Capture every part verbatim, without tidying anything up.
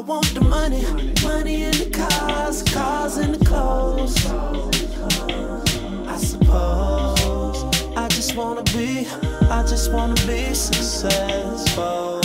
want the money, money in the cars, cars in the clothes. I suppose I just wanna be, I just wanna be successful.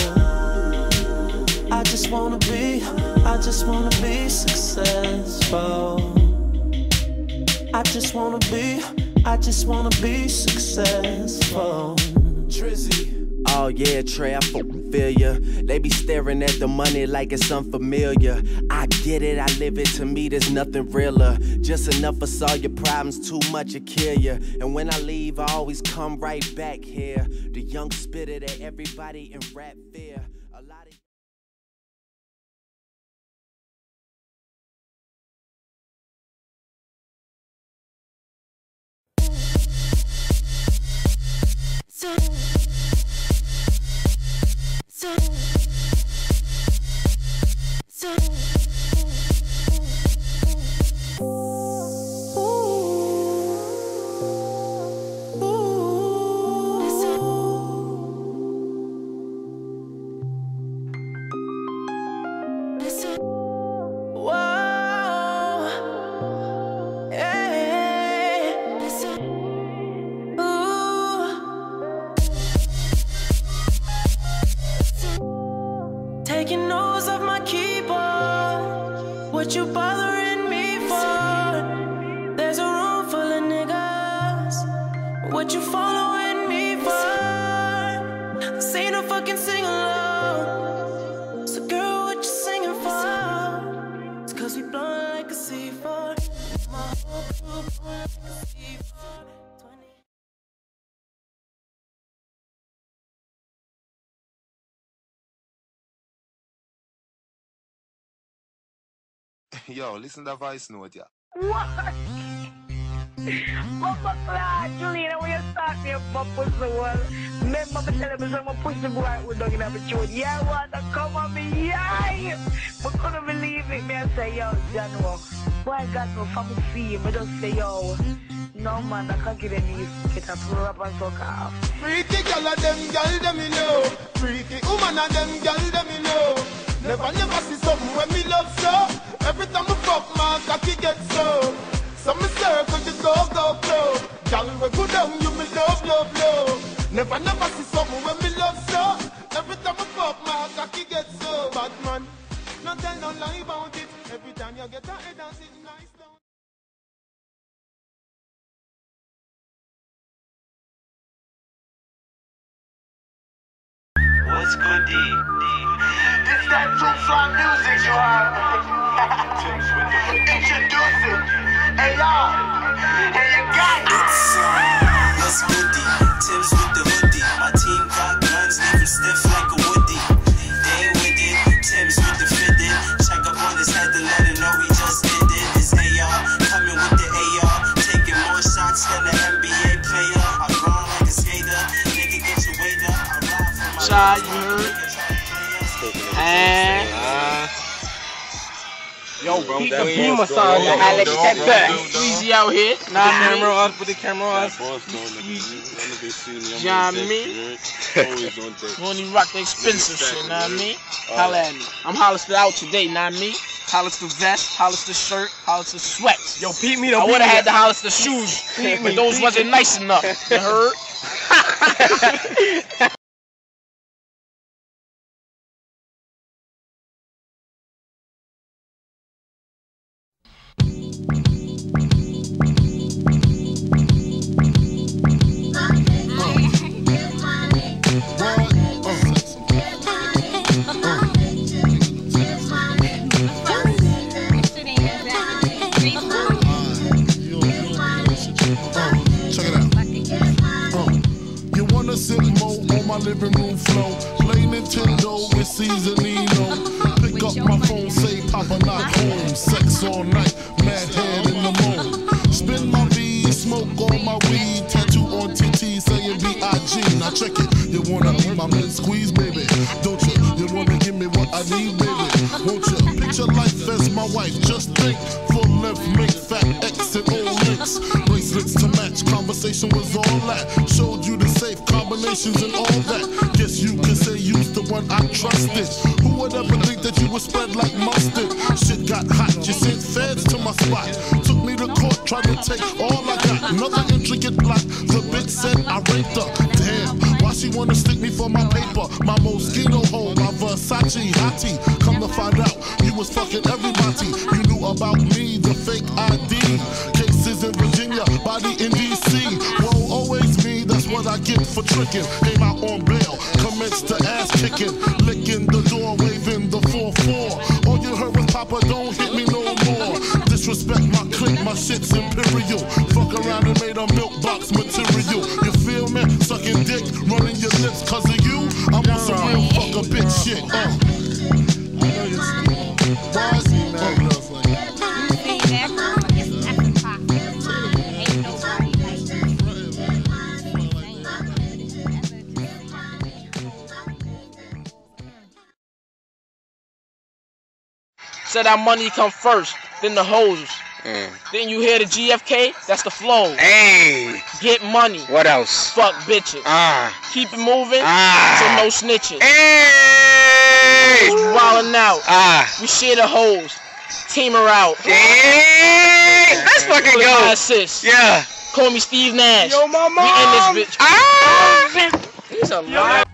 I just wanna be, I just wanna be successful. I just wanna be, I just wanna be successful. Trizzy. Oh yeah, Trey, I fucking feel ya. They be staring at the money like it's unfamiliar. I get it, I live it, to me there's nothing realer. Just enough to solve your problems, too much to kill ya. And when I leave, I always come right back here. The young spitter that everybody in rap fear. A lot of So, so, so, taking notes off my keyboard. What you bothering me for? There's a room full of niggas. What you following me for? This ain't no fucking sing along. So girl, what you singing for? It's cause we blowing like a C four. My whole crew blowing like a C four. Yo, listen to that voice note, yeah. What? Mama Clyde, Juliana, when you start me up my pussy wall, remember me telling me some pussy boy who don't have a tune. Yeah, want to come on me, yeah. But couldn't believe it, me I say, yo, January, boy, I got no family fee, me just say, yo, no man, I can't get any get a rap and fuck off. Freaky girl of them, girl them you know. Freaky woman of them, girl them you know. Never, never see something when me love so. Every time I fuck my cocky get so. So me circle the go, go, go. Girl, we go down, you me love, love, love. Never, never see something when me love so. Every time I fuck my cocky get so. Bad man, not tell no lie about it. Every time you get a head and sit nice down. What's good, D? This that True Fly music you are. Introducing. Hey y'all. Hey you got it. It's uh, what's good, D? Tips with the hoodie. My team got guns, leave him stiff like a woodie. They ain't with it. Tips with the fitted. Check up on his head to let him know he just did it. It's A R coming with the A R, taking more shots than an N B A player. I run like a skater. Nigga, get your weight up. I ride for my shot, you heard? And yo, bro, Pete the Beamer song, Alex Tepper. Squeezy out here. Nah, camera on, put the camera on. You know what I mean? You only rock the expensive shit, you know what I mean? Holla at me. I'm Hollister out today, you know what I mean? Hollister vest, Hollister shirt, Hollister sweats. Yo, Pete me though. I would have had the Hollister shoes, but those wasn't nice enough. You heard? Living room flow, play Nintendo with Seasonino. Pick up my phone, say Papa not home. Sex all night, mad head in the moon. Spin my V, smoke all my weed. Tattoo on T T saying B I G. Now check it, you wanna be my man squeeze, baby? Don't you? You wanna give me what I need, baby? Won't you? Picture life as my wife. Just think, full left, make fat X and old links. Bracelets to match, conversation was all that. Showed you the safe combinations and all that. Guess you can say you's the one I trusted. Who would ever think that you would spread like take all I got. Another intricate plot. The bitch said I raped her. Damn, why she wanna stick me for my paper? My Moschino hole, my Versace hottie. Come to find out, you was fucking everybody. You knew about me, the fake I D. Cases in Virginia, body in D C. Whoa, always me, that's what I get for tricking. Came out on bail, commenced to ass kicking. Licking the door, waving the four four. All you heard was Papa, don't hit me no more. Disrespect my clique, my shit's imperial. Fuck around and made a milk box material. You feel me? Sucking dick, running your lips cause of you. I'm on some real fuck a bitch shit. Uh. I know you're Why is he mad at us like that? Said our money come first, then the hoes. Mm. Then you hear the G F K, that's the flow. Hey. Get money. What else? Fuck bitches. Ah. Keep it moving. Ah. So no snitches. Hey. Wildin' out. Ah. We share the hoes. Team her out. Hey. Let's fucking go. My assist. Yeah. Call me Steve Nash. Yo, my mom. We in this bitch. Ah. He's a liar.